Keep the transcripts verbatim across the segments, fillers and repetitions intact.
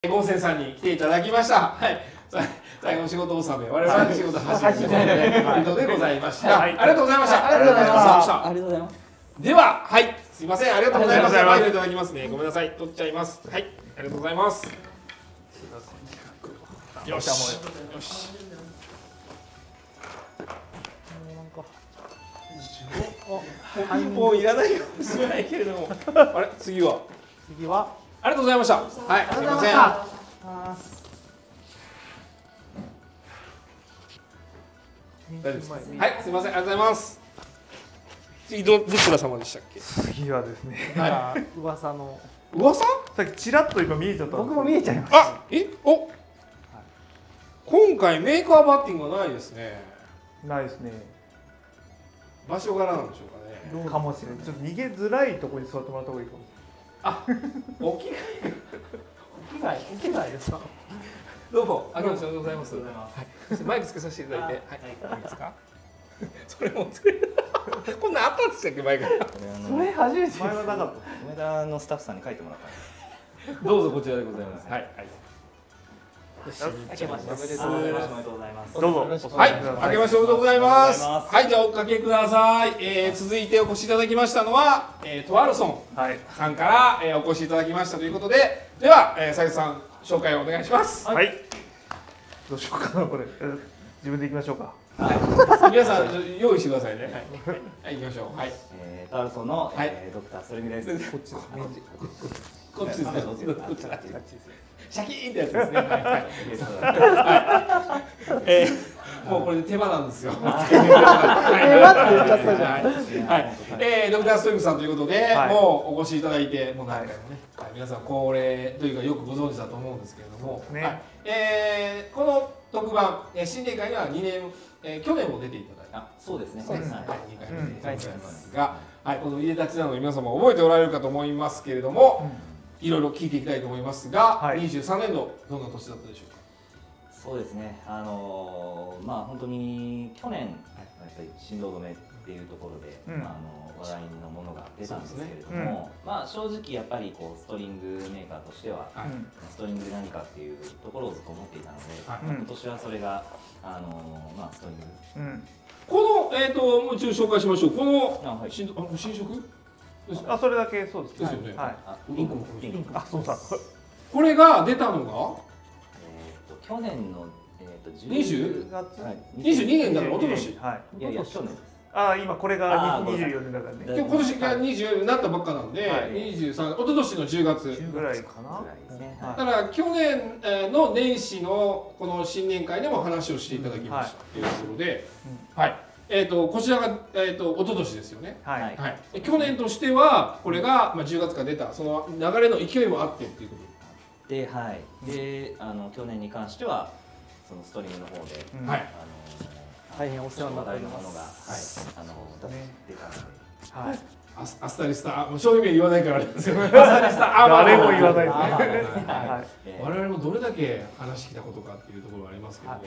ゴンセンさんに来ていただきました。はい。最後の仕事納め、我々は仕事始めということでございました。ありがとうございました。 ありがとうございました。ありがとうございます。 では、はい、すいません、ありがとうございます。マイルいただきますね。ごめんなさい、取っちゃいます。はい、ありがとうございます。よし。よし。もういらないかもしれないけれども。あれ、次は。 次は。 ありがとうございました。はい、すいません。大丈夫です。はい、すみません、ありがとうございます。次どどちら様でしたっけ？ 次はですね。 はい。噂の。 噂？ さっきちらっと今見えちゃった。 僕も見えちゃいました。 あ、え、お。今回メーカーバッティングはないですね。 ないですね。 場所柄なんでしょうかね。 かもしれない。ちょっと逃げづらいところに座ってもらった方がいいかも。 あ、お着替え。 お着替え、お着替えですか。 どうも、ありがとうございます。はい、マイクつけさせていただいて、はい、いいですか。それもつけ。こんなあったんでしたっけ、マイク。 それ初めて。 前はなかった。 梅田のスタッフさんに書いてもらった。 どうぞこちらでございます。はい。 明けましておめでとうございます。おめでとうございます。 どうぞ。 はい、明けましておめでとうございます。はい、じゃあおかけください。えー、続いてお越しいただきましたのは、えー、トワルソンさんから、えー、お越しいただきましたということで、では、えー、斉藤さん紹介をお願いします。 はい。どうしようかなこれ。自分で行きましょうか。 はい。皆さん用意してくださいね。はい。はい、行きましょう。はい。 えー、トワルソンの、えー、ドクターストリングです。 こっちです。こっちですね。こっちですね。シャキーンってやつですね。はいはい。えー、もうこれで手間なんですよ。手間って言っちゃったじゃん。はい。えー、ドクターストリングさんということで、もうお越しいただいて、もう何回もね、皆さん恒例というかよくご存知だと思うんですけれども、はい。えー、この特番、新年会にはにねん、えー、去年も出ていただいた。 あ、そうですね。 そうですね。はい、にかいめでございますが、はい、このいでたちなので皆様覚えておられるかと思いますけれども。いろいろ聞いていきたいと思いますが、はい、にじゅうさんねんどどんな年だったでしょうか。 そうですね。あのー、まあ本当に去年やっぱり振動止めっていうところで、うん、あの話題のものが出たんですけれども、ね、うん、まあ正直やっぱりこうストリングメーカーとしては、はい、ストリングで何かっていうところをずっと思っていたので、はい、今年はそれがあのー、まあストリング。うん、 このえっ、ー、ともう一度紹介しましょう。このあ、はい、新あ新色。 あ、それだけそうです。 ですよね。 はい。 リンクもリンク。 あ、そうだ。 これが出たのが、 えっと去年のえっとにじゅうがつ、にじゅうにねんだから一昨年。 はい。 いやいや去年です。 あ、今これがにじゅうよねんだからね。 今年がにじゅうよになったばっかなんで、にじゅうさん、一昨年のじゅうがつぐらいかな。 だから去年の年始のこの新年会でも話をしていただきましたというところで、はい。えー、とこちらが、えー、と一昨年ですよね。はい、はい、去年としてはこれが、まあ、じゅうがつから出たその流れの勢いもあってっていうことで、はい、であの去年に関してはそのストリームの方で、うん、はい、あの大変お世話になったものが、はい、あの出たので、はい、 アスアスタリスタ、もう商品名言わないからあれですよ。アスタリスタ、誰も言わないですね。 我々もどれだけ話してきたことかっていうところはありますけど、はい、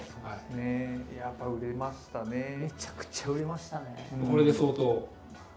ね、やっぱ売れましたね。 めちゃくちゃ売れましたね。 これで相当、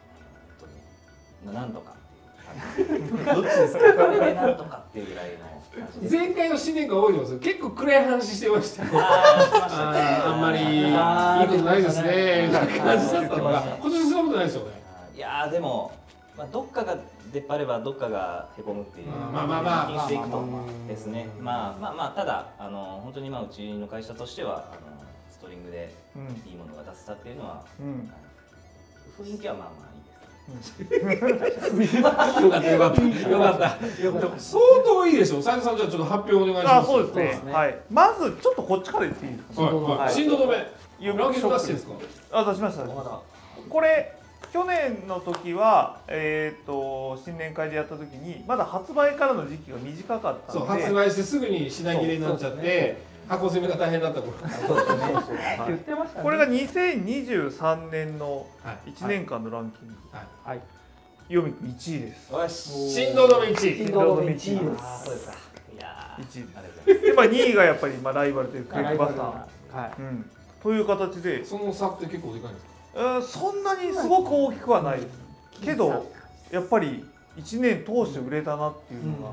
なんとか。どっちですか。これでなんとかっていうぐらいの。 前回の新年会多いのです結構暗い話してました。あんまりいいことないですねみたいな感じだったのが、今年そんなことないですよね。 いやでも、まあ、どっかが出っ張ればどっかがへこむっていうまあまあまあしていくとですね。まあまあまあただあの本当にまあうちの会社としてはあのストリングでいいものが出せたっていうのは、うん、雰囲気はまあまあいいです。 よかったよかったよかったよかった。相当いいでしょ。斉藤さんじゃあちょっと発表お願いします。 あ、そうですね。はい。まずちょっとこっちから言っていいですか。 はい。振動止め。ランキング出してんですか。 あ、出しました。これ。去年の時は、えー、と新年会でやった時にまだ発売からの時期が短かったので、 そう発売してすぐに品切れになっちゃって、箱詰めが大変だった頃。 これがにせんにじゅうさんねんのいちねんかんのランキング、はい、ヨミクいちいです。 振動止めいちい。 振動止めいちいです。 そうですか。いやいちいです。で、まあにいがやっぱりまあライバルというクレイクバスター、はい、うん、という形で、 その差って結構でかいんですか。 そんなにすごく大きくはないですけど、やっぱりいちねん通して売れたなっていうのが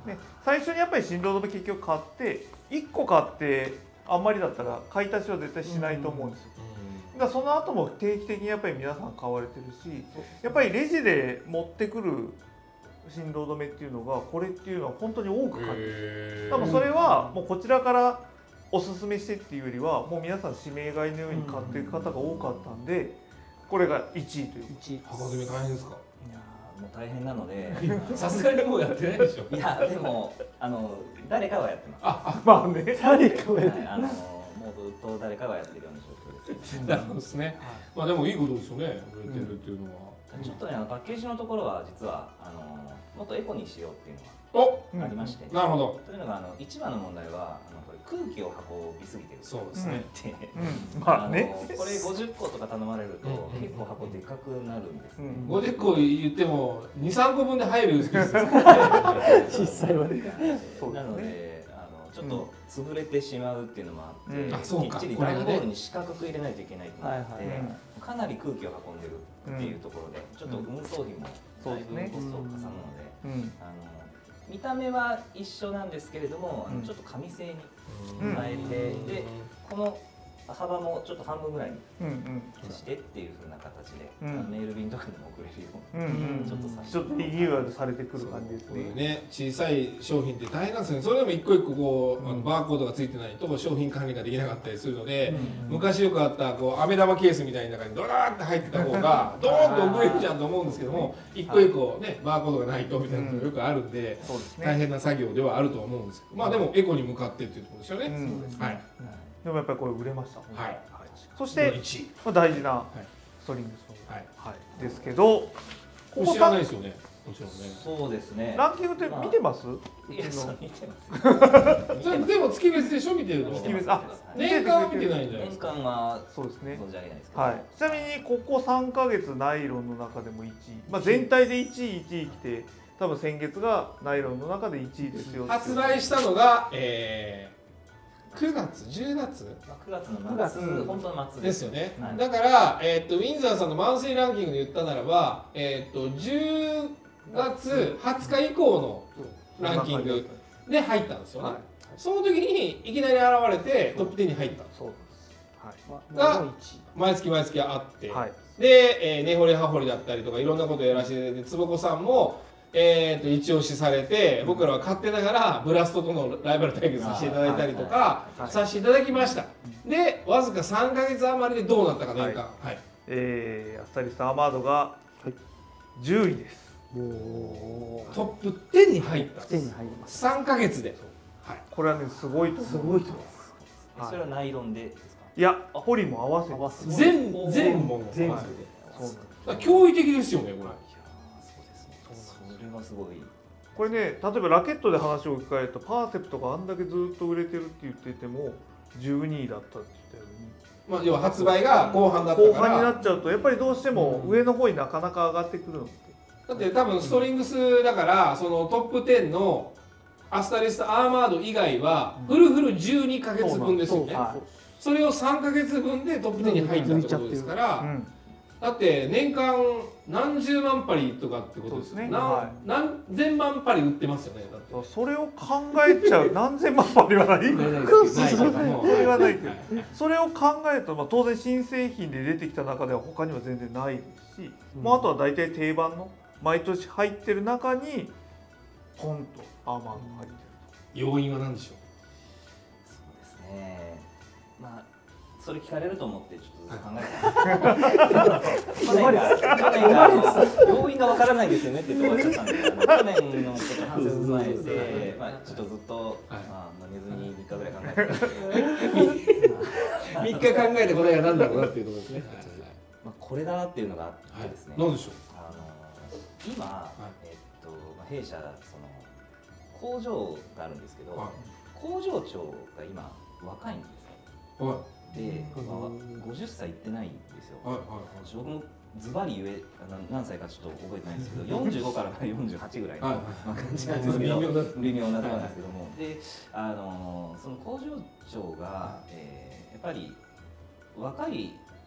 ね、最初にやっぱり振動止め結局買っていっこ買ってあんまりだったら買い足しは絶対しないと思うんですよ。だからその後も定期的にやっぱり皆さん買われてるし、やっぱりレジで持ってくる振動止めっていうのがこれっていうのは本当に多く感じる。多分それはもうこちらからおすすめしてっていうよりはもう皆さん指名買いのように買っていく方が多かったんで、これがいちいという。 いちい箱詰め大変ですか？ いやもう大変なのでさすがにもうやってないでしょ。 いやでもあの誰かはやってます。 ああまあね誰かはやってはい、あのもうずっと誰かがやってるような状況です、ね。 なるほどですね。まあでもいいことですよね。売れてるっていうのは。 ちょっとねあのパッケージのところは実はあのもっとエコにしようっていうおのがありまして、 なるほど。 というのがあの一番の問題はあのこれ空気を運びすぎてる。 そうですね。 で、 うん、まあねあのこれごじゅっことか頼まれると結構箱でかくなるんですね。 ごじゅっこ言ってもに、さんこぶんで入るスペースです。 実際はね。 なのであのちょっと潰れてしまうっていうのもあって、 うんあそうかきっちり段ボールに四角く入れないといけないってなって、 はいはいかなり空気を運んでるっていうところで、ちょっと運送費もだいぶコストをかさむので、 うんあの見た目は一緒なんですけれども、あのちょっと紙製に変えて、でこの幅もちょっと半分ぐらいにしてっていう風な形で、 うん、 メール便とかにも送れるように、 うん、ちょっとさちょっとリニューアルされてくる感じですね。 ね、小さい商品って大変なんですよね。それでも一個一個こう、うん、バーコードがついてないと商品管理ができなかったりするので、うん、昔よくあったこう飴玉ケースみたいな中にドラーって入ってた方がドーンと送れるじゃんと思うんですけども、一個一個ねバーコードがないとみたいなのがよくあるんで、うん、そうですね、大変な作業ではあると思うんですけど、まあでもエコに向かってっていうところですよね。 うん、そうですね。はい。でもやっぱりこれ売れました。 はい。 そしてまあ大事なストリングスの、はいはい、ですけど、 ここ知らないですよね。もちろんね。 そうですね。 ランキングって見てます？ いや、見てます。 でも月別でしょ見てるの。 月別。あ、 年間は見てないんじゃないですか。 年間はそうですね。 存じ上げないですけど。 はい。ちなみにここさんかげつナイロンの中でもいちい、まあ全体でいちいいちい来て、多分先月がナイロンの中でいちいですよ。 発売したのが、えーくがつ、じゅうがつ、 くがつの末、本当の末ですよね。はい、だから、えっとウィンザーさんのマンスリーランキングで言ったならば、えっとじゅうがつはつか以降のランキングで入ったんですよね。はい、その時にいきなり現れてトップじゅうに入った。そうです。はい。が毎月毎月あって、はい、で、えー、根掘り葉掘りだったりとかいろんなことをやらせていただいて、坪子さんも。えー、と一押しされて、僕らは勝手ながらブラストとのライバル対決させていただいたりとかさせていただきました。でわずかさんかげつ余りでどうなったか年間、はいはい、 えー、アスタリスアーマードがじゅういです。 トップじゅうに入った。 じゅうに入ります。 さんかげつで、 はい、これはねすごいとすごいと思います。それはナイロンでですか？ いや、ポリも合わせて全全もの全部で、 そう驚異的ですよねこれ。 すごいこれね、例えばラケットで話を置き換えるとパーセプトがあんだけずっと売れてるって言っててもじゅうにいだったって言ったように、 まあ、要は発売が後半だったから後半になっちゃうとやっぱりどうしても上の方になかなか上がってくるのって、 だって多分ストリングスだからそのトップじゅうのアスタリストアーマード以外はフルフルじゅうにかげつぶんですよね。それをさんかげつぶんでトップじゅうに入ったってことですから、だって年間何十万針とかってことですね。何千万針売ってますよね。だってそれを考えちゃう何千万針はない。それはないけど、それを考えるとまあ当然新製品で出てきた中では他には全然ないですし、まああとは大体定番の毎年入ってる中にポンとアーマーが入ってる。 要因は何でしょう。 そうですね。まあ。それ聞かれると思ってちょっと考えた。去年が要因がわからないですよねって言って終わっちゃったんで、去年のちょっと半節前で、まあちょっとずっとまあ寝ずにみっかぐらい考えて、 みっか考えて答えが何だろうなっていうところですね。 まあこれだなっていうのがあってですね。 何でしょう。 あの今えっと弊社その工場があるんですけど、工場長が今若いんですよ。で、まあ、ごじゅっさいいってないんですよ。僕もズバリ言え何歳かちょっと覚えてないんですけど、よんじゅうごからよんじゅうはちぐらいの感じなんですけど、微妙なところなんですけども、で、あのその工場長が、えー、やっぱり若い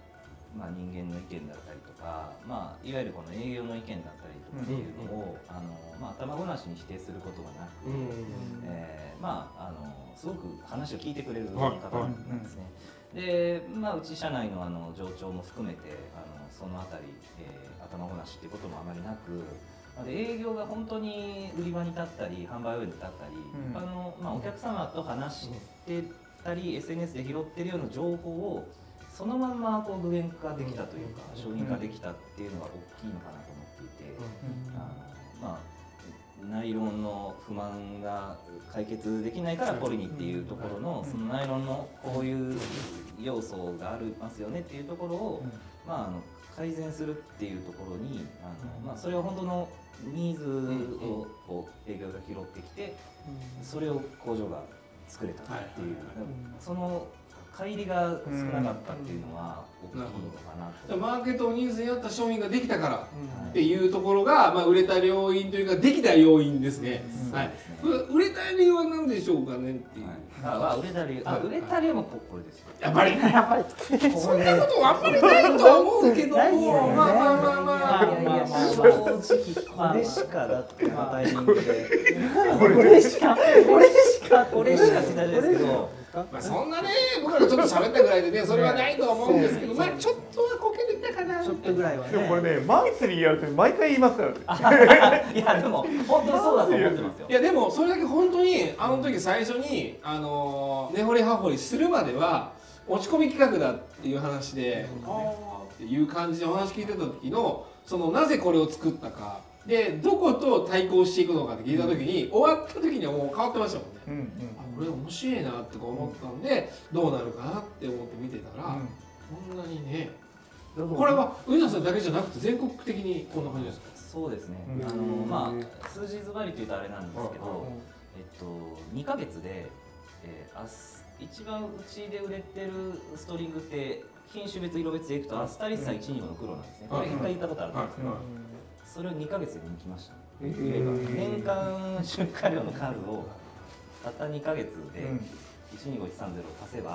まあ、人間の意見だったりとか、まあ、いわゆるこの営業の意見だったりとかっていうのを、あのまあ、頭ごなしに否定することがなくて、えー、まああのすごく話を聞いてくれる方なんですね。で、まあ、うち社内のあの上長も含めてあのそのあたり、えー、頭ごなしっていうこともあまりなく、で営業が本当に売り場に立ったり販売ウェブに立ったり、うん、あのまあ、お客様と話してたり エスエヌエス で拾ってるような情報をそのまんまこう具現化できたというか、うん、商品化できたっていうのが大きいのかなと思っていて、うん、あのまあ、ナイロンの不満が解決できないからポリニっていうところの、そのナイロンのこういう要素がありますよねっていうところを、まあ、あの改善するっていうところにあの、まあ、それは本当のニーズをこう営業が拾ってきて、それを工場が作れたっていう、その乖離が少なかったっていうのは大きいのかなと。 マーケットのニーズに合った商品ができたからっていうところが、まあ、売れた要因というかできた要因ですね。はい。売れた理由は何でしょうかねっていう。 あ、売れた理由、あ、売れた理由もこれですよ。 やっぱりやっぱりそんなことあんまりないとは思うけども、まあまあまあまあまあ。 いやいや、正直これしかだってこのタイミングで。 これしかこれしかこれしかしないですけど。 まあそんなね、僕らがちょっと喋ったぐらいでね、それはないと思うんですけど、まあちょっとはこけてきたかな。 ちょっとぐらいはね。 でもこれね、マンスリーやると毎回言いますからね。 いやでも本当にそうだと思ってますよ。 いやでもそれだけ本当にあの時最初にあの根掘り葉掘りするまでは落ち込み企画だっていう話で、ああっていう感じでお話聞いてた時のそのなぜこれを作ったか。でどこと対抗していくのかって聞いた時に、うん、終わった時にはもう変わってましたもんね。うんうん、あこれ面白いなって思ったんで、どうなるかなって思って見てたら、うん、こんなにね、これは上田さんだけじゃなくて全国的にこんな感じですか？ そうですね。うん、あのまあ数字ズバリというとあれなんですけど、うん、えっとにかげつで、えー、あ一番うちで売れてるストリングって品種別色別でいくとアスタリッサいちにごの黒なんですね。これ一回言ったことあるんですけど。それをにかげつで抜きました、ね。えー、年間出荷量の数をたったにかげつでいちにごいちさんゼロ足せば、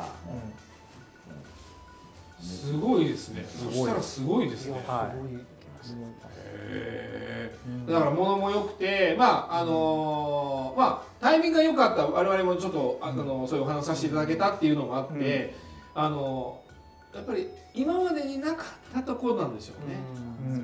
うん、すごいですね。そしたらすごいですね。はい。へー。だから物も良くて、まああのー、まあタイミングが良かった我々もちょっとあのそういうお話させていただけたっていうのもあって、うん、あのやっぱり今までになかったところなんでしょうね。うんうん、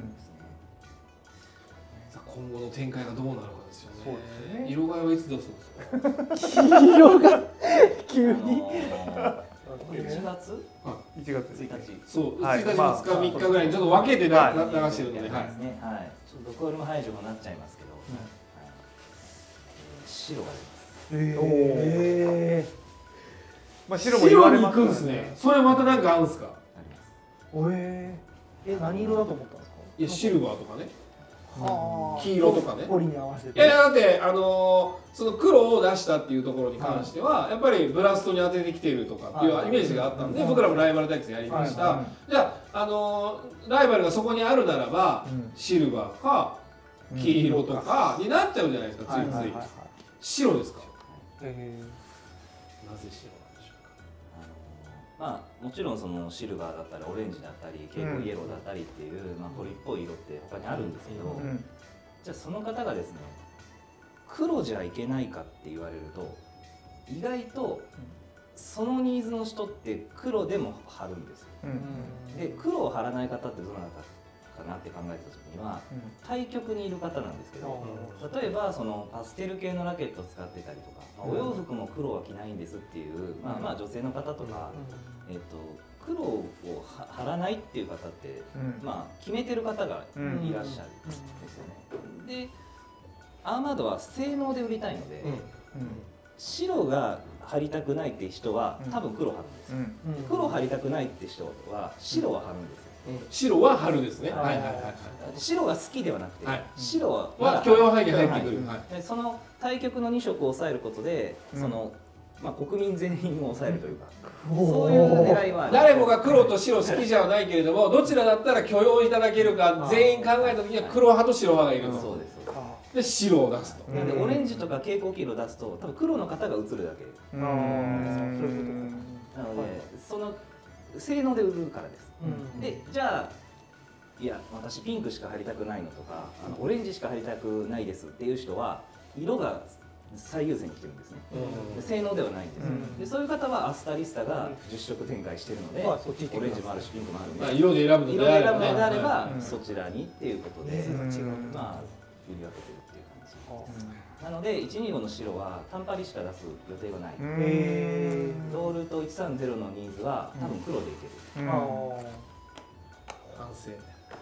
今後の展開がどうなるかですよね。そうですね。色替えはいつ出すんですか？ 色が急に。 いちがつ？ いちがつついたち。 そう、ついたちみっかみっかぐらいにちょっと分けて流してるので、はい。 はい。ちょっと毒オイルも排除もなっちゃいますけど、白が出ます。 ええ。 まあ白も言われます。 白に行くんですね。それまたなんかあるんですか？ あります。 ええ。え、何色だと思ったんですか？ いやシルバーとかね。黄色とかね。 ポリに合わせて。 いやだってあのその黒を出したっていうところに関してはやっぱりブラストに当ててきてるとかっていうイメージがあったんで、僕らもライバル対決やりました。じゃああのライバルがそこにあるならばシルバーか黄色とかになっちゃうじゃないですか、ついつい。白ですか？なぜ白なんでしょうか？ まあ、もちろんそのシルバーだったりオレンジだったり蛍光イエローだったりっていう、まあ、ポリっぽい色って他にあるんですけど、うん、じゃあその方がですね黒じゃいけないかって言われると意外とそのニーズの人って黒でも貼るんですよ。うん、で黒を貼らない方ってどうなのかかなって考えた時には、うん、対極にいる方なんですけど、うん、例えばそのパステル系のラケットを使ってたりとか、まあ、お洋服も黒は着ないんですっていう、まあ、まあ女性の方とか、うん、えーと黒を貼らないっていう方って、うん、まあ決めてる方がいらっしゃるんですよね。でアーマードは性能で売りたいので、うんうん、白が貼りたくないって人は多分黒貼るんですよ。うん、黒貼りたくないって人は白は貼るんですよ。 うん、白は春ですね。はいはいはい。 白が好きではなくて、はい、白はは許容範囲に入ってくる。 はい、その対極のに色を抑えることで、うん、そのまあ国民全員を抑えるというか、うん、そういう狙いは誰もが黒と白好きじゃないけれども、どちらだったら許容いただけるか全員考えた時には黒派と白派がいる。 そうです。 で白を出すと。 なんでオレンジとか蛍光黄色を出すと多分黒の方が映るだけ。なのでその性能で売るからです。でじゃあいや私ピンクしか貼りたくないのとかあのオレンジしか貼りたくないですっていう人は色が最優先に来てるんですね。で性能ではないんです、うん、でそういう方はアスタリスタがじゅっしょく展開しているので、うん、オレンジもあるしピンクもあるので色で選ぶのであれば、ね、 色で選ぶのであれば、うん、そちらにっていうことで、うん、まあ売り分けてるっていう感じです、うん、なのでいちにごの白は単パリしか出す予定はない。ロールといちさんゼロのニーズは多分黒でいける、うん、 反省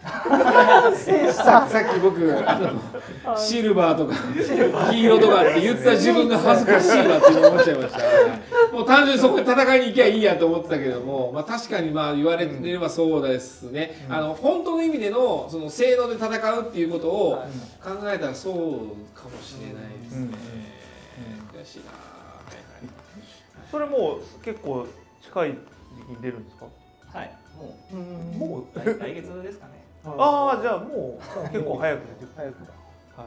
さ, さっき僕あのシルバーとか黄色とかって言ってた自分が恥ずかしいなって思っちゃいました。もう単純にそこで戦いに行きゃいいやと思ってたけども、まあ、確かにまあ言われてればそうですね、うん、あの本当の意味でのその性能で戦うっていうことを考えたらそうかもしれないですね。悔しいな。 それもう結構近い時期に出るんですか？ はい、もう、うん、 もう来, 来月ですかね。 ああ、じゃあもう結構早く出て早くだ。 はい。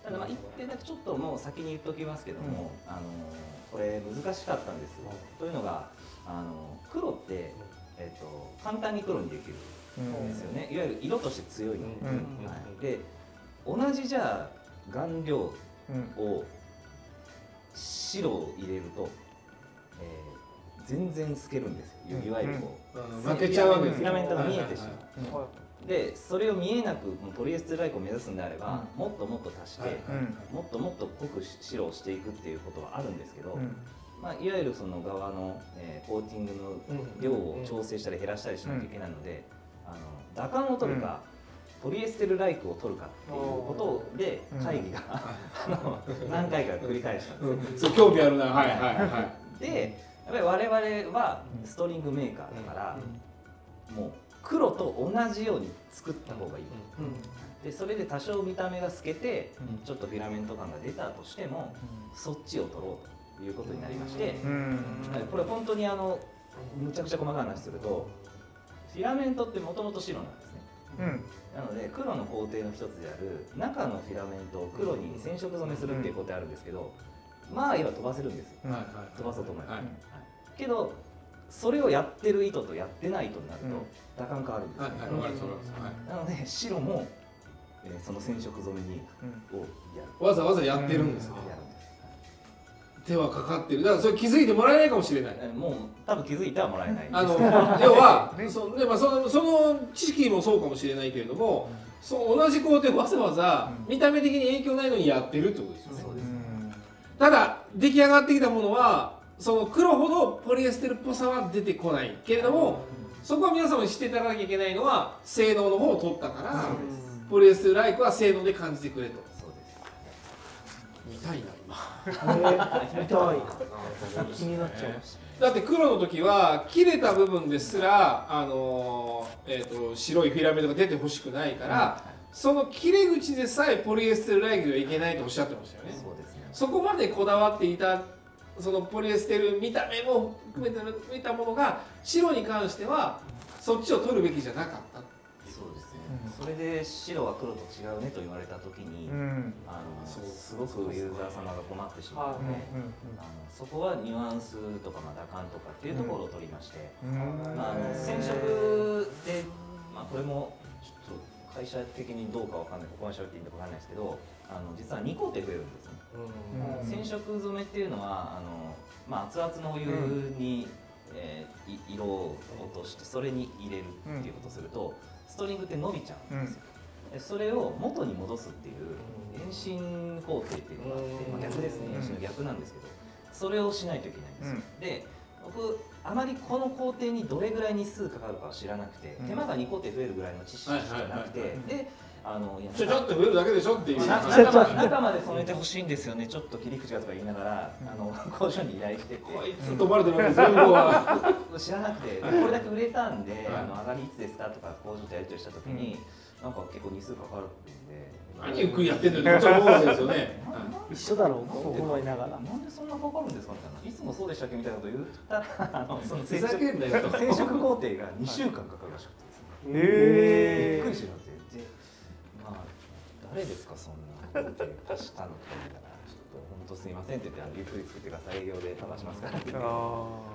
ただまあ一点だけちょっともう先に言っておきますけども、うん、あのこれ難しかったんですよ。うん、というのがあの黒ってえっ、ー、と簡単に黒にできるんですよね。うん、いわゆる色として強いので、うんはい、で同じじゃあ顔料を白を入れると。えー全然透けるんですよ。いわゆるこう、 うん、負けちゃうわけです。 フィラメントが見えてしまう。で、それを見えなくポリエステルライクを目指すんであれば、うん、もっともっと足して、うん、もっともっと濃く白をしていくっていうことはあるんですけど、うん、まあいわゆるその側の、えー、コーティングの量を調整したり減らしたりしなきゃいけないので、あの打感を取るか、うん、ポリエステルライクを取るかっていうことで会議が、うん、何回か繰り返したんですよ。 そう興味あるな。はいはいはい。 で。やっぱり我々はストリングメーカーだから、もう黒と同じように作った方がいい、でそれで多少見た目が透けてちょっとフィラメント感が出たとしてもそっちを取ろうということになりまして、これ本当にあのむちゃくちゃ細かい話するとフィラメントってもともと白なんですね、うん、なので黒の工程の一つである中のフィラメントを黒に染色染めするっていうことあるんですけど、まあ今飛ばせるんですよ、はいはい、飛ばそうと思えば、はいはい、けどそれをやってる糸とやってない糸になると打感変わるんですよ、なので白も、えー、その染色染めに、うん、をやるわざわざやってるんですね、うん、やるんです、手はかかってる。だからそれ気づいてもらえないかもしれない。 もう多分気づいてはもらえないんですあの要はそで、まあ、そのその知識もそうかもしれないけれども、うん、そう同じ工程わざわざ見た目的に影響ないのにやってるってことですよね。そうです。ただ出来上がってきたものはその黒ほどポリエステルっぽさは出てこないけれども、そこは皆様に知っていただかなきゃいけないのは性能の方を取ったからポリエステルライクは性能で感じてくれと。そうです。見たいな今。 見たい。気になっちゃいました。 だって黒の時は切れた部分ですらあのー、えーと白いフィラメントが出てほしくないから、うん、その切れ口でさえポリエステルライクではいけないとおっしゃってましたよね。そうですね。そこまでこだわっていたそのポリエステル見た目も含めて見たものが白に関してはそっちを取るべきじゃなかった。 そうですね、うん、それで白は黒と違うねと言われた時に、うん、あのすごくユーザー様が困ってしまうので、あのそこはニュアンスとか、まあ、打感とかっていうところを取りまして、うん、まあ、あの染色で、まあ、これもちょっと会社的にどうかわかんない、ここまで喋っていいのかわかんないですけど、あの実はに工程増えるんですね。うん、染色染めっていうのはあの、まあ、熱々のお湯に、うん、えー、色を落としてそれに入れるっていうことをすると、ストリングって伸びちゃうんですよ。うん、でそれを元に戻すっていう遠心工程っていうのがあって、まあ、逆ですね、遠心の逆なんですけど、それをしないといけないんですよ。うん、で僕あまりこの工程にどれぐらい日数かかるかは知らなくて、手間がに工程増えるぐらいの知識しかなくて、であのちょちょっと増えるだけでしょっていう、 中まで中まで染めてほしいんですよね、ちょっと切り口がとか言いながら、あの工場に依頼してて、 こいつ飛ばれてるわけですよ、は知らなくて、これだけ売れたんで、あの上がりいつですかとか工場とやり取りしたときに、なんか結構日数かかるってんで、 何ゆっくりやってんのって思うわけですよね。 一緒だろうと思いながら、 なんでそんなかかるんですかみたいな、いつもそうでしたっけみたいなこと言ったら、あのそのふざけんなよと、 染色工程がにしゅうかんかかるらしくてですね。 へえ。びっくりしまって、で、まあ誰ですかそんな工程足したのとか言ったら、ちょっと本当すいませんって言って、ゆっくり作ってください、営業で飛ばしますからって。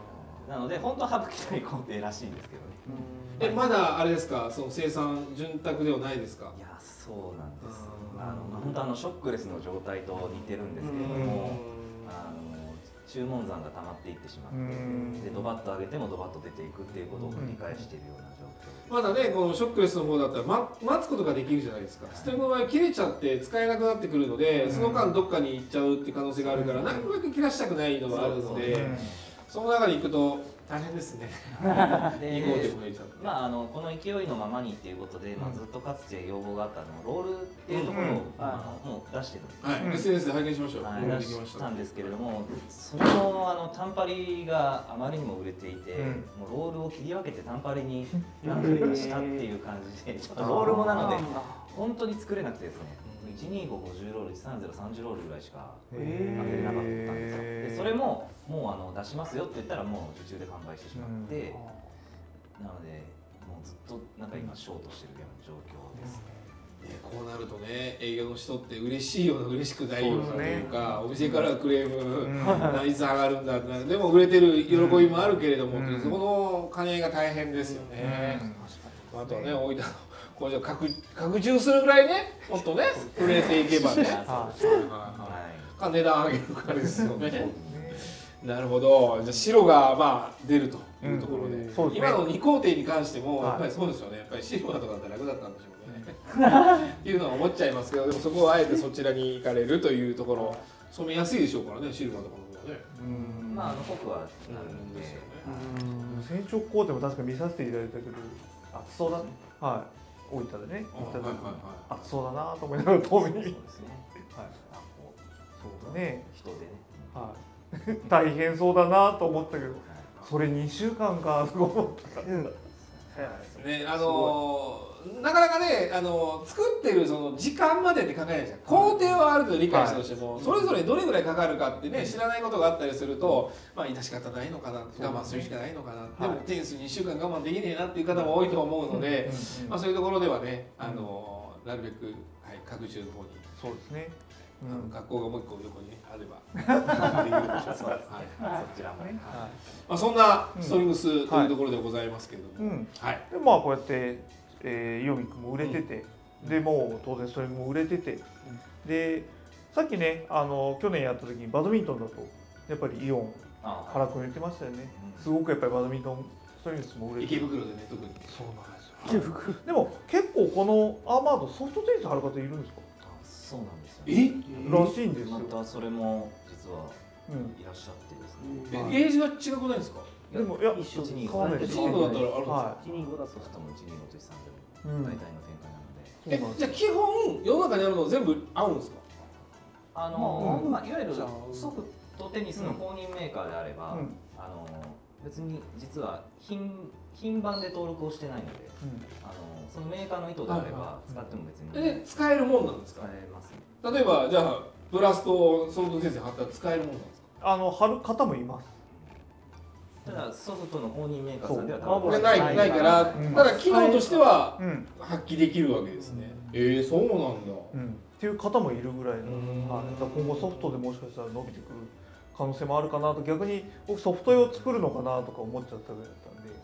なので本当は省きたい工程らしいんですけどね。 えまだあれですか、その生産潤沢ではないですか。 いやそうなんです。あの本当あのショックレスの状態と似てるんですけれども、あの注文残が溜まっていってしまって、でドバッと上げてもドバッと出ていくっていうことを繰り返しているような状況。 まだねこのショックレスの方だったら、ま、待つことができるじゃないですか。ステムの場合切れちゃって使えなくなってくるので、その間どっかに行っちゃうっていう可能性があるから、なるべく切らしたくないのがあるので、その中に行くと大変ですね。 でまああのこの勢いのままにっていうことで、まあ、ずっとかつて要望があったのロールっていうところを、うん、あのもう出してるんです、 はい、エスエヌエス で拝見しましょう。 はい、出したんですけれども、そのあのタンパリがあまりにも売れていて、うん、もうロールを切り分けてタンパリに何とかしたっていう感じで、ちょっとロールもなので本当に作れなくてですね、いちにーごごじゅうロール、いちさんゼロさんじゅうロールぐらいしか開けれなかったんですよ。でそれももうあの出しますよって言ったらもう受注で完売してしまって、うん、なのでもうずっとなんか今ショートしてるような状況ですね。 こうなるとね、営業の人って嬉しいような嬉しくないようなというか、お店からクレーム何率上がるんだって、でも売れてる喜びもあるけれども、そこの兼ね合いが大変ですよね。あとはね、大分のこれじゃ拡拡充するぐらいね、もっとね売れていけばね、か値段上げるからですよね。なるほど。じゃあ白がまあ出るというところで、うんでね、今のに工程に関してもやっぱりそうですよね。やっぱりシルバーとかだったら楽だったんでしょうね。っていうのは思っちゃいますけど、でもそこをあえてそちらに行かれるというところ、染めやすいでしょうからね、シルバーとかの方がね。 うん、まああの濃くはなるんですよね。成長工程も確か見させていただいたけど、熱そうだね。はい。大分でね、行った時に熱そうだなと思いながら遠目に。そうですね。はい。そうだね。 人でね。 はい。大変そうだなと思ったけど、それにしゅうかんかと思ったからね、あのなかなかね、あの作ってるその時間までって考えないじゃん。工程はある程度理解したとしても、それぞれどれぐらいかかるかってね、知らないことがあったりすると、まあ致し方ないのかな、我慢するしかないのかな、でも点数にしゅうかん我慢できねえなっていう方も多いと思うので、まあそういうところではね、あのなるべくはい拡充の方に。 そうですね。 うん、学校がもう一個横にあればできるでしょう。そちらもね。 まあそんなストリングスというところでございますけれども、 はい。でまあこうやってえイオミックも売れてて、でもう当然ストリングも売れてて、でさっきねあの去年やった時にバドミントンだとやっぱりイオン原君言ってましたよね。すごくやっぱりバドミントンストリングスも売れて。 池袋でね特に。 そうなんですよ。池袋。でも結構このアーマードソフトテニス貼る方いるんですか？ そうなんですよ、 ね。 え？らしいんですよ。 またそれも実はいらっしゃってですね。 うん、ゲージが違くないですか？ でもいや一緒にいちにごだったらあるんですか？ はい。いちにごだとソフトもいちにごといちさんゼロ大体の展開なので。 え、じゃあ基本世の中にあるの全部合うんですか？ あのまあいわゆるソフトテニスの公認メーカーであれば、あの別に実は品品番で登録をしてないので、あのそのメーカーの意図であれば使っても別に。 え、使えるもんなんですか？ 使えますね。 例えばじゃあブラストをソフトテニスに貼ったら使えるもんなんですか？ あの貼る方もいます。 ただソフトの公認メーカーさんではこれないないから、ただ機能としては発揮できるわけですね。ええ、そうなんだ。 っていう方もいるぐらいの。はい。今後ソフトでもしかしたら伸びてくる可能性もあるかなと、逆に僕ソフト用作るのかなとか思っちゃったぐらいだったんで。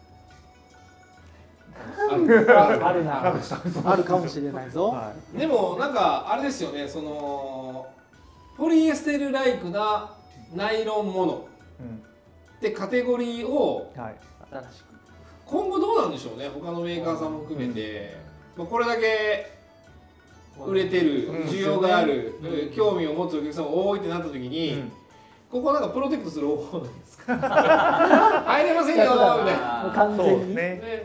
あるな、あるかもしれないぞ。 でもなんかあれですよね、そのポリエステルライクなナイロンものってカテゴリーを今後どうなんでしょうね。他のメーカーさんも含めて、まあこれだけ売れてる、需要がある、興味を持つお客さんが多いってなった時に、ここなんかプロテクトする方法なんですか？入れませんよみたいな。 完全にね。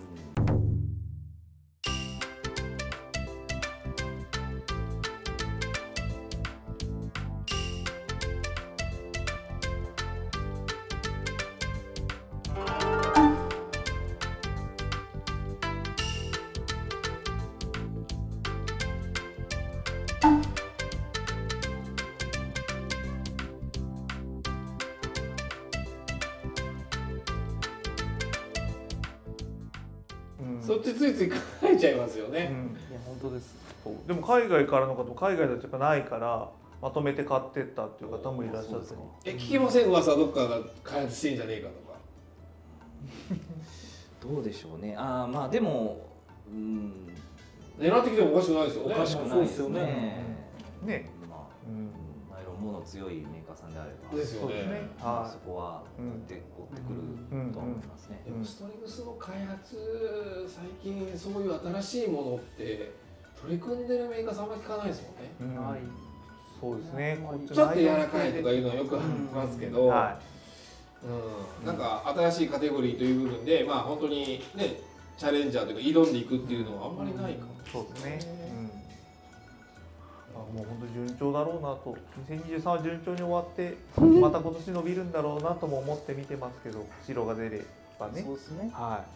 そっちついつい考えちゃいますよね。 いや本当です。 でも海外からの方、海外だとやっぱないからまとめて買ってったっていう方もいらっしゃって。 え、聞きません？噂どっかが開発してんじゃねえかとか。 どうでしょうね。ああまあでも、うん、 狙ってきてもおかしくないですよね。 おかしくないですよね。 ね、 まあ、ナイロンもの強いメーカーさんであれば、 ですよね。 まあそこは追って追ってくると思いますね。 でもストリングスの開発、最近そういう新しいものって取り組んでるメーカーさんあんまり聞かないですもんね。 はい。そうですね。 ちょっと柔らかいとかいうのはよくありますけど。うん、なんか新しいカテゴリーという部分で、まあ本当にね、チャレンジャーというか挑んでいくっていうのはあんまりないかも。 そうですね。うん、もう本当順調だろうなと、にせんにじゅうさんは順調に終わって、また今年伸びるんだろうなとも思って見てますけど、白が出ればね。 そうですね。 はい。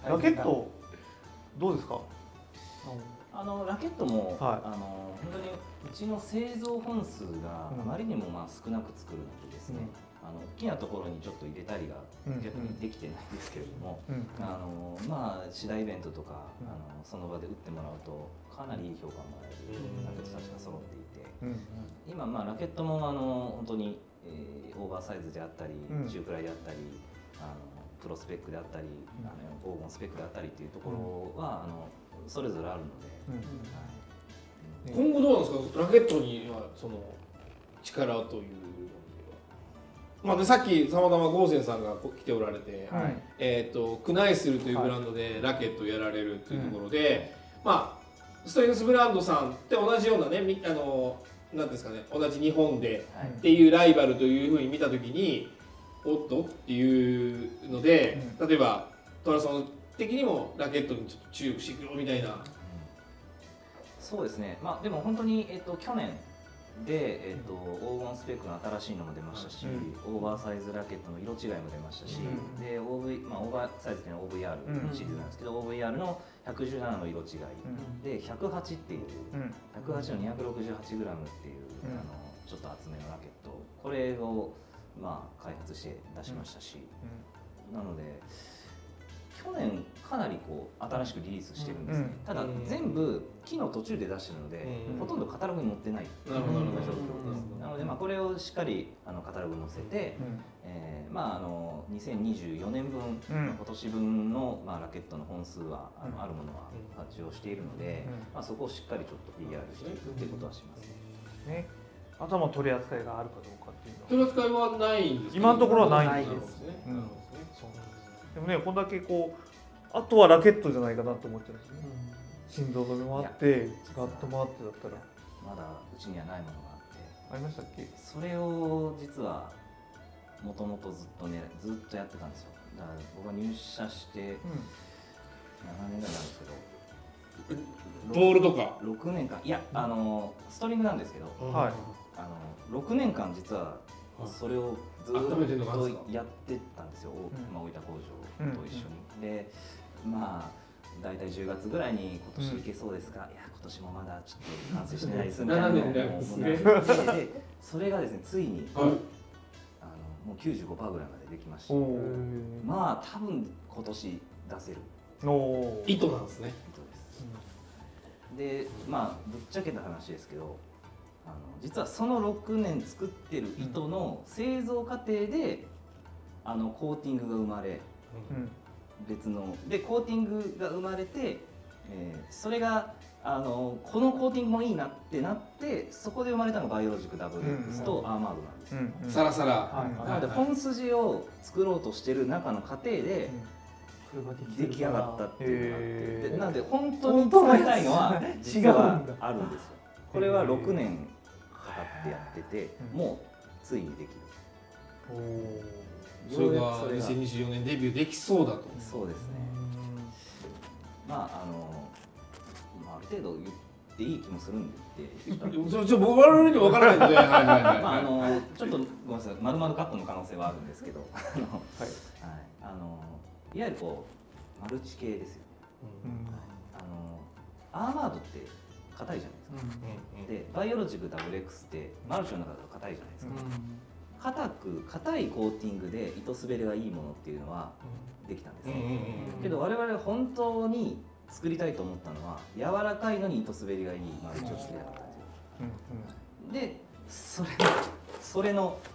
ラケットどうですか？ あのラケットも、 はい、 あの本当にうちの製造本数があまりにもまあ少なく作るのでですね。うん、あの大きなところにちょっと入れたりが逆にできてないんですけれども、あのまあシダイベントとか、うん、あのその場で打ってもらうとかなりいい評価をもらえるラケットたちが揃っていて、うん、今まあラケットもあの本当に、えー、オーバーサイズであったり、中くらいであったり、あのプロスペックであったり、あの黄金スペックであったりっていうところは、あのそれぞれあるので、 はい、今後どうなんですか、ラケットにはその力という。まあ、でさっきたまたまゴーセンさんが来ておられて、はい、えーとクナイスルというブランドでラケットをやられるというところで、はい、まあ、ストリングスブランドさんって同じようなね、あのなんですかね、同じ日本でっていうライバルというふうに見たときに、おっとっていうので、うん、例えばトラさん的にもラケットにちょっと注目していくよみたいな、うん、 そうですね。まあでも本当に、えーと、去年で、えー、と黄金スペックの新しいのも出ましたし、うん、オーバーサイズラケットの色違いも出ましたし、うん、で オーブイ、まあ、オーバーサイズっていうのは オーブイアール シリーズなんですけど、うん、オーブイアール のひゃくじゅうななの色違い、うん、でひゃくはちっていう、うん、ひゃくはちの にひゃくろくじゅうはちグラム っていう、うん、あのちょっと厚めのラケット、これを、まあ、開発して出しましたし、うん、なので去年かなりこう新しくリリースしてるんですね、うん、ただ全部機能途中で出してるので、うん、ほとんどカタログに載ってない状況です。なのでまあこれをしっかりあのカタログに載せて、うん、えー、まああのにせんにじゅうよねんぶん、うん、今年分のまあラケットの本数はあのあるものは発注をしているので、うん、まあそこをしっかりちょっと ピーアール していくっていうことはしますね。 ね、あとはもう取り扱いがあるかどうかっていうのは。取り扱いはないんですか？ 今のところはないんですね。うん、そうなんです。でもね、こんだけこうあとはラケットじゃないかなと思っちゃうんですね。振動止めもあって、ガットもあってだったら。 まだうちにはないものがあって。 ありましたっけ？ それを実はもともとずっとね、ずっとやってたんですよ。だから僕が入社してななねんぐらいなんですけど。 ボールとか。 ろくねんかん、いや、あのストリングなんですけど、はい、あのろくねんかん実はそれをずっとやってたんですよ。まあ大分工場と一緒に。で。まあ大体じゅうがつぐらいに今年いけそうですか、うん、いや今年もまだちょっと完成してないですみたいなのをでそれがですねついに、はい、あのもう きゅうじゅうごパーセント ぐらいまでできまして、まあ多分今年出せる糸なんですね。 糸です、うん、でまあぶっちゃけた話ですけど、あの実はそのろくねん作ってる糸の製造過程であのコーティングが生まれ、うん、別のでコーティングが生まれて、えー、それがあのこのコーティングもいいなってなって、そこで生まれたのがバイオロジック ダブリューエックス とアーマードなんですよ、 うんうん、サラサラ、はい、なので本筋を作ろうとしてる中の過程で出来上がったっていうのがあって、でなので本当に使いたいのは実はあるんですよ。これはろくねんかかってやってて、もうついにできる。 それがにせんにじゅうよねんデビューできそうだと。 そうですね。まああの、まあ、ある程度言っていい気もするんでって言った。 ちょちょ僕我々に分からないので、はいはいはい。 まああのちょっとごめんなさい、丸々カットの可能性はあるんですけど、あのはいあのいわゆるこうマルチ系ですよね。あのアーマードって硬いじゃないですか。でバイオロジック ダブリューエックス ってマルチの中だと硬いじゃないですか。硬く硬いコーティングで糸滑りがいいものっていうのはできたんです、けど我々本当に作りたいと思ったのは柔らかいのに糸滑りがいいマルチを作りたかったんですよ。でそれそれの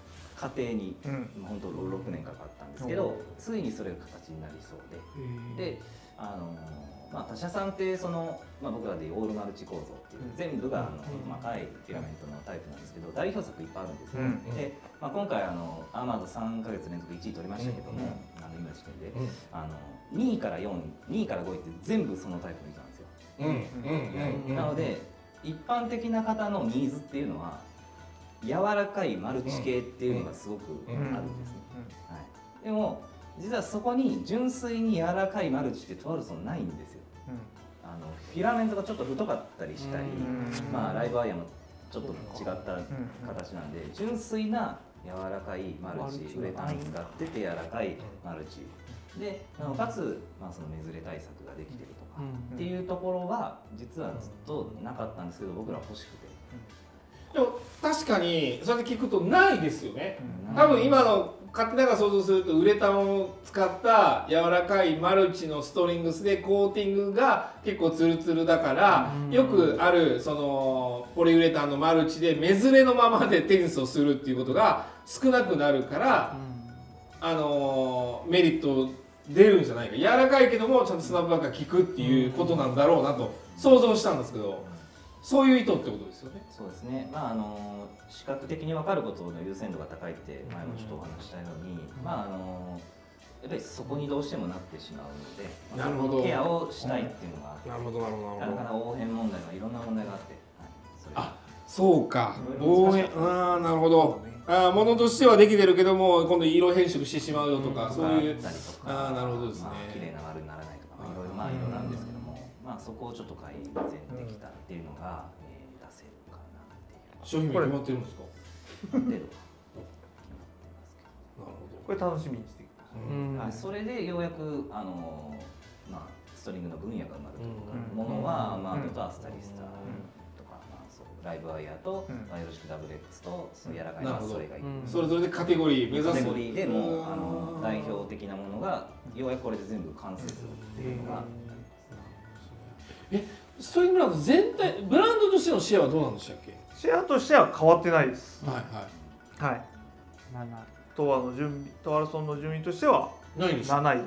過程に、うん、本当ろくねんかかったんですけど、ついにそれが形になりそうで、で、あのまあ他社さんってその、まあ、僕らでいうオールマルチ構造っていう、全部があの細かいピラミッドのタイプなんですけど、代表作いっぱいあるんですよ。うん、で、まあ、今回あのアーマードさんかげつ連続いちい取りましたけども、うん、あの今の時点で、うん、あのにいからよん、にいからごいって全部そのタイプの人なんですよ。なので一般的な方のニーズっていうのは柔らかいマルチ系っていうのがすごくあるんですね。はい、でも実はそこに純粋に柔らかいマルチってトワルソンないんですよ。うん、あのフィラメントがちょっと太かったりしたり、まあライブワイヤーもちょっと違った形なんで、純粋な柔らかいマルチ、ウレタン使ってて柔らかいマルチで、なおかつ、まあ、その目ずれ対策ができてるとかっていうところは実はずっとなかったんですけど、僕ら欲しくて。 でも確かにそれで聞くとないですよね。多分今の勝手ながら想像するとウレタンを使った柔らかいマルチのストリングスでコーティングが結構ツルツルだから、よくあるそのポリウレタンのマルチで目ずれのままでテニスをするっていうことが少なくなるから、あのメリット出るんじゃないか、柔らかいけどもちゃんとスナップバックが効くっていうことなんだろうなと想像したんですけど、そういう意図ってことですよね。 そうですね。まああの視覚的に分かることの優先度が高いって前もちょっとお話ししたように、まああのやっぱりそこにどうしてもなってしまうので、 なるほど、 ケアをしたいっていうのがあって、 なるほどなるほどなるほど。 だから応変問題がいろんな問題があって、はい、 それあ、そうか。応変、ああなるほど。あ、ものとしてはできてるけども今度色変色してしまうよとか、そういう、ああなるほどですね。 綺麗な丸にならないとか、いろいろまあいろなんですけども、まあそこをちょっと改善できたっていうのが、えー、出せるかなっていう。 商品名決まってるんですか？ 決まってる。なるほど。これ楽しみにしていく。 はい、それでようやくあのまあストリングの分野が生まれるとかものはマードとアスタリスタとか、まあそうライブワイヤーとバイオロジックダブル X とそう柔らかいマストレがいい。 それぞれでカテゴリー目指す。 カテゴリーでもあの代表的なものがようやくこれで全部完成するっていうのが。 え、ストリングブランド全体ブランドとしてのシェアはどうなんでしたっけ？ シェアとしては変わってないです。 はいはいはい。なな。トワの順位、トワルソンの順位としてはなないで。なないです。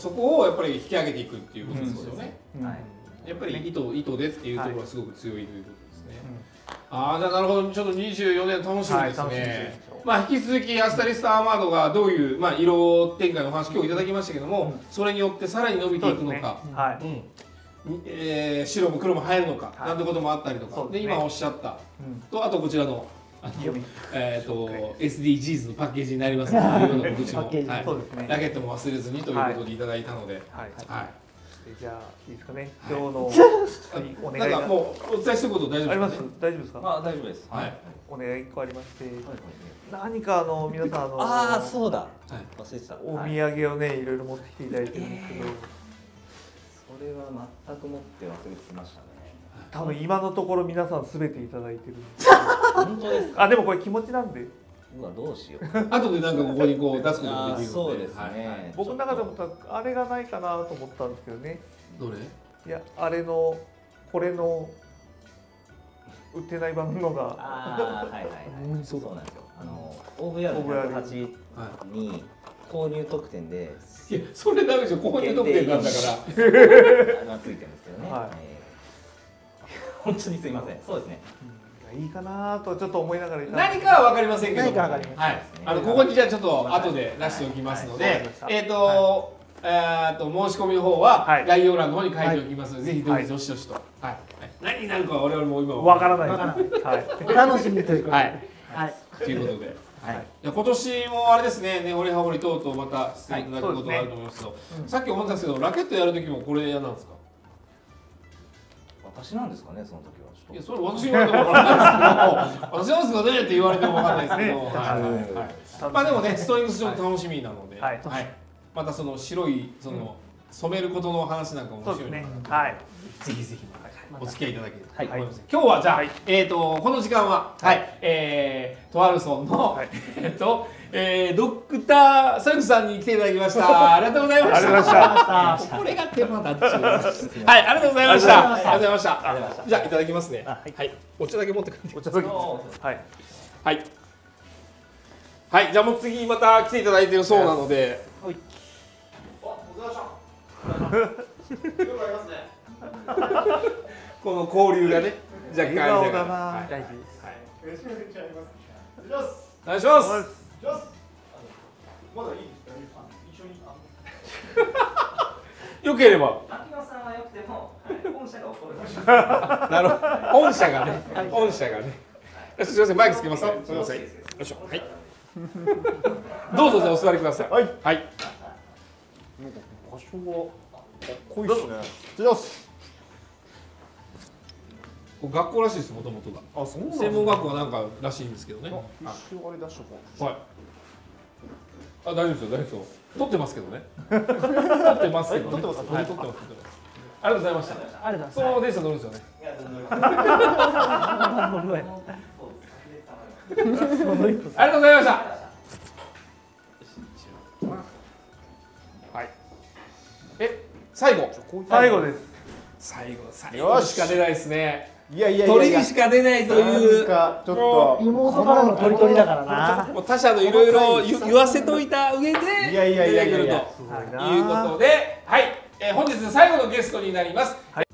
そこをやっぱり引き上げていくっていうことですよね。はい。やっぱり意図意図でっていうところがすごく強いということですね。ああ、じゃあなるほど、ちょっとにじゅうよねん楽しみですね。まあ引き続きアスタリスタアーマードがどういうまあ色展開の話今日いただきましたけども、それによってさらに伸びていくのか。はい。え白も黒も入るのか、なんてこともあったりとか。で今おっしゃったと、あとこちらの。えっと エスディージーズ のパッケージになりますので、こちらもラケットも忘れずにということでいただいたので、はい。 じゃあいいですかね。今日のお願いがもうお伝えしておくこと大丈夫ですか？ あります。大丈夫ですか？ あ、大丈夫です。はい。 お願いいっこありまして、何かあの皆さんあのああそうだ。忘れてた。 お土産をねいろいろ持ってきていただいてるんですけど、 それは全く持って忘れてましたね。 多分今のところ皆さんすべていただいてるんです。 本当ですか？ あ、でもこれ気持ちなんで。 うわどうしよう。 後でなんかここにこう出すことができるので。 そうですね。 僕の中でもあれがないかなと思ったんですけどね。 どれ？ いやあれのこれの売ってない版のが。 ああはいはいはい。そうなんですよ。あの オーブイアールひゃくはちに購入特典で。 いやそれダメでしょ。購入特典なんだから。 あれがついてるんですけどね。はい。本当にすみません。そうですね。 いいかなとちょっと思いながら何かはわかりませんけど、 何かわかりません。 はい。あのここにじゃあちょっと後で出しておきますので、えっとえっと申し込みの方は概要欄の方に書いておきますので、ぜひどうぞどしどしと。はい。何になるかは我々も今わからない。 はい。楽しみということで。はい。 ということで。はい。今年もあれですね、ねほりはほり等々またしていただくことがあると思いますけど、さっき思ったんですけどラケットやる時もこれやなんですか？ 私なんですかね、その時は。 いや、それ私言われてもわからないですけど、私なんですかねって言われてもわからないですけど、はい。まあでもね、ストリングス上楽しみなので、はい。またその白いその染めることの話なんかも面白いので、はい。ぜひぜひお付き合いいただければと思います。今日はじゃあ、えっとこの時間ははい、えトワルソンのえっと。えー、ドクターサルクさんに来ていただきました。ありがとうございました。ありがとうございました。これが手間だっちゅう。はい、ありがとうございました。ありがとうございました。じゃあいただきますね。はい、お茶だけ持って帰って。お茶だけ。はい。はい。 はい、じゃあもう次また来ていただいてるそうなので。 はい。 この交流がね、若干笑顔だな。 はい、 大事です。 よろしくお願いします。 まだいいですか？一緒に。 よければ。 秋野さんは良くても、本社が怒る。 なるほど。本社がね、本社がね。すみません、マイクつけますね。すみません。よいしょ。はい。どうぞじゃあお座りください。はい。はい。 なんか場所がかっこいいですね。失礼します。 学校らしいです、もともとが。 あ、そうなんですね。 専門学校はなんからしいんですけどね。 一生あれ出しとこう。 はい。あ、大丈夫ですよ、大丈夫ですよ。撮ってますけどね。撮ってますけどね。 撮ってます。 はい、撮ってます。ありがとうございました。 ありがとうございます。 そのまま電車乗るんですよね。 いや、どんどん。 乗る乗るありがとうございました。はい。え、最後。 最後です。 最後、最後しか出ないですね。 いやいやいや。 鳥にしか出ないという。 ちょっと妹からの鳥鳥だからな。 もう他社のいろいろ言わせといた上でいやいやいやいやいや出てくるということで、はい、えー、本日最後のゲストになります。